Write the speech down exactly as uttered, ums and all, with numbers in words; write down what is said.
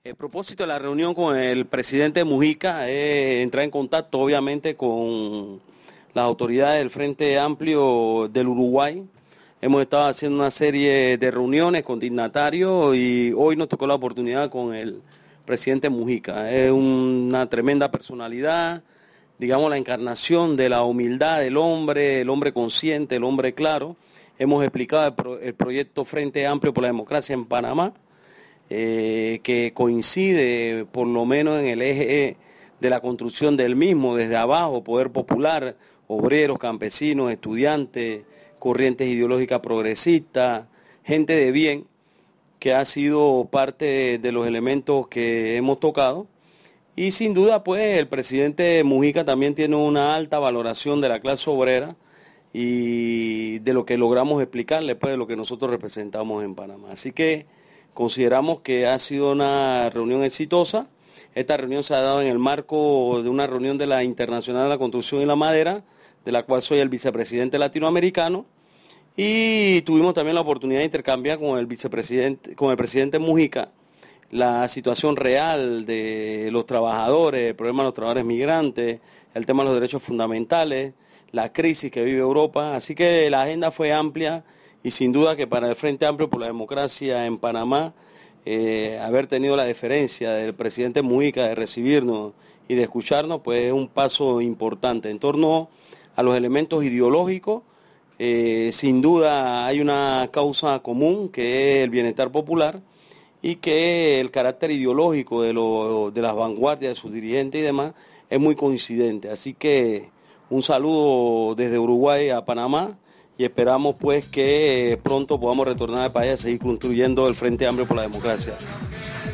El propósito de la reunión con el presidente Mujica es entrar en contacto, obviamente, con las autoridades del Frente Amplio del Uruguay. Hemos estado haciendo una serie de reuniones con dignatarios y hoy nos tocó la oportunidad con el presidente Mujica. Es una tremenda personalidad, digamos, la encarnación de la humildad del hombre, el hombre consciente, el hombre claro. Hemos explicado el, pro- el proyecto Frente Amplio por la Democracia en Panamá. Eh, que coincide por lo menos en el eje de la construcción del mismo, desde abajo, poder popular, obreros, campesinos, estudiantes, corrientes ideológicas progresistas, gente de bien, que ha sido parte de los elementos que hemos tocado. Y sin duda, pues, el presidente Mujica también tiene una alta valoración de la clase obrera y de lo que logramos explicarle, pues, de lo que nosotros representamos en Panamá. Así que consideramos que ha sido una reunión exitosa. Esta reunión se ha dado en el marco de una reunión de la Internacional de la Construcción y la Madera, de la cual soy el vicepresidente latinoamericano, y tuvimos también la oportunidad de intercambiar con el vicepresidente, con el presidente Mujica, la situación real de los trabajadores, el problema de los trabajadores migrantes, el tema de los derechos fundamentales, la crisis que vive Europa. Así que la agenda fue amplia y sin duda que para el Frente Amplio por la Democracia en Panamá, eh, haber tenido la deferencia del presidente Mujica de recibirnos y de escucharnos, pues es un paso importante. En torno a los elementos ideológicos, eh, sin duda hay una causa común que es el bienestar popular, y que el carácter ideológico de, lo, de las vanguardias, de sus dirigentes y demás, es muy coincidente. Así que un saludo desde Uruguay a Panamá y esperamos pues que pronto podamos retornar al país a seguir construyendo el Frente Amplio por la Democracia.